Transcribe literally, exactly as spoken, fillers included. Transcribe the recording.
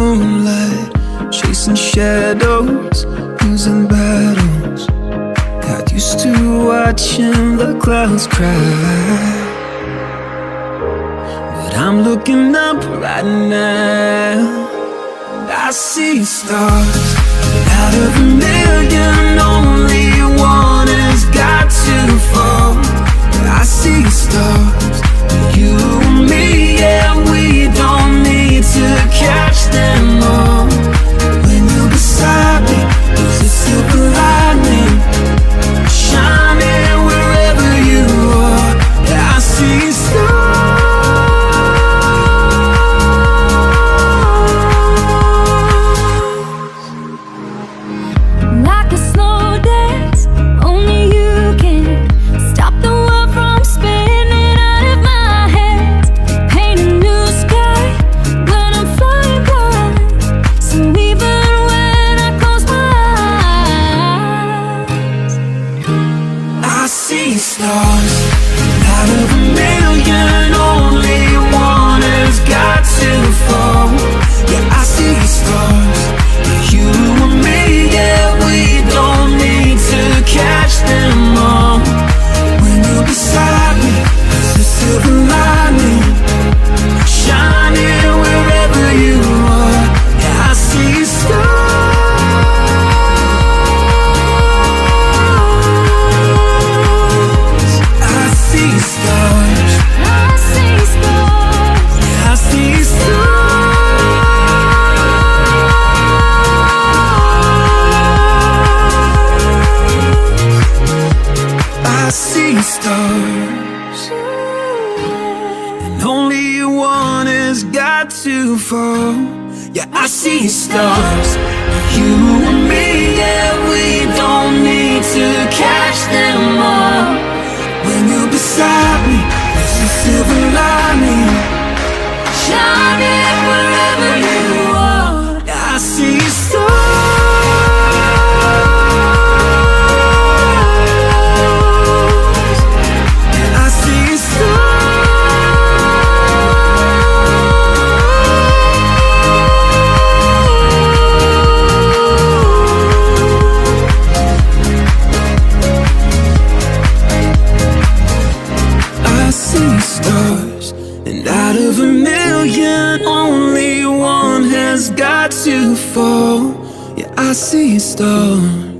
moonlight, chasing shadows, losing battles. Got used to watching the clouds cry, but I'm looking up right now. I see stars, out of a million, only one has got to fall. I see stars, you and me, yeah, we don't need to catch them all. When you're beside me, there's a silver lining, shining wherever you are. I see stars. Like a slow dance, only you can stop the world from spinning out of my hands. Paint a new sky when I'm flying by, so even when I close my eyes, I see stars, out of a million, only one has got to fall. Yeah, I see stars, you and me, yeah, we don't need to catch them all. When you're beside me, there's a silver lining, shining wherever you are. Yeah, I see stars. I see stars. I see stars. Yeah, I see stars. I see stars, and only one has got to fall. Yeah, I see stars, you and me, yeah, we don't need to catch them all. When you're beside me, there's a silver lining, shining wherever you are. Yeah, I see stars. I see stars. I see stars, and out of a million, only one has got to fall. Yeah, I see stars.